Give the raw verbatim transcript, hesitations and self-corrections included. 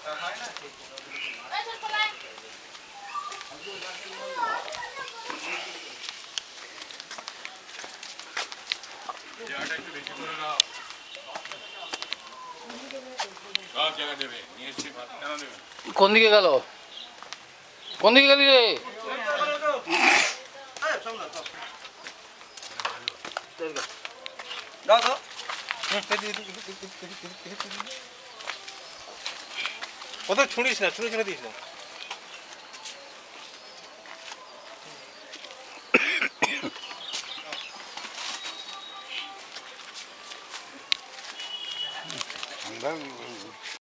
কোন দিকে গেল কোন দিকে গেলি রে কত ছুঁড়িস না ছুঁড়ে ছুঁড়ে দিস না